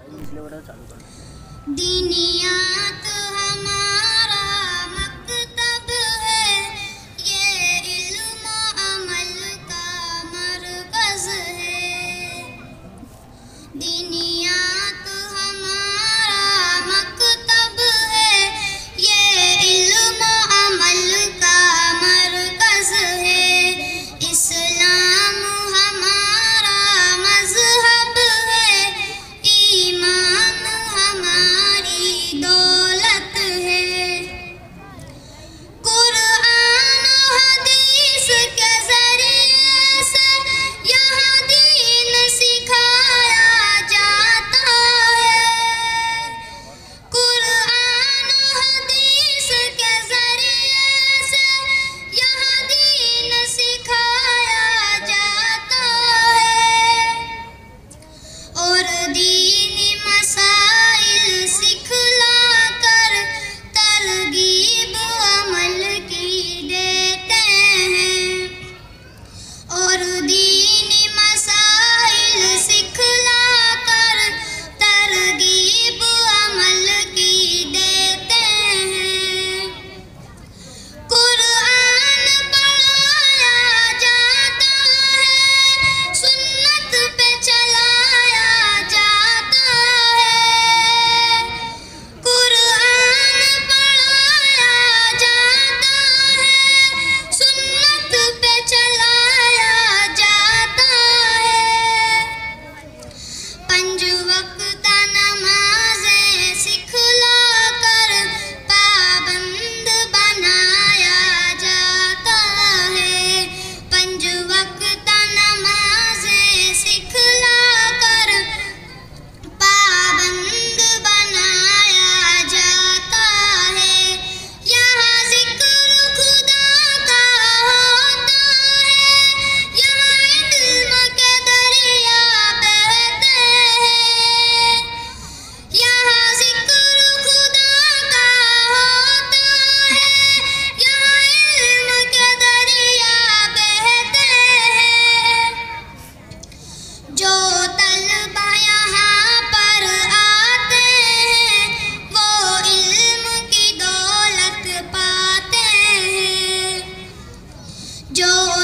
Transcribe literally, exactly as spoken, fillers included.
इसलिए बड़ा चालू कर दीनियात हमारा मकतब है, ये इल्म अमल का मरकज़ है। दीनियात हमारा मकतब है, ये इल्म अमल का मरकज़ है। इस्लाम हमारा मज़हब है, ईमान हमारी दौलत है। कुरान हदीस के ज़रिए से यहाँ दीन सिखाया जाता है। कुरान हदीस के ज़रिए से यहाँ दीन सिखाया जाता है और दीनी मसाइल सिखला कर तरगीब अमल की देते हैं और दीनी मसाइल सिखला कर तरगीब अमल की देते हैं। कुरान पढ़ाया जाता है, सुन्नत पे चलाया जाता है। कुरान पढ़ाया जाता है, सुन्नत पे चलाया जाता है। पंज वक्त नमाज़ें सिखला कर पाबंद बनाया जाता है। पंज वक्त नमाज़ें सिखला कर पाबंद बनाया जाता है। यहाँ ज़िक्र खुदा का होता है, यहाँ इल्म के दरिया बहते हैं। यहाँ ज़िक्र खुदा का होता है, यहाँ इल्म के दरिया बहते हैं। जो तलबा यहाँ पर आते हैं, वो इल्म की दौलत पाते हैं। जो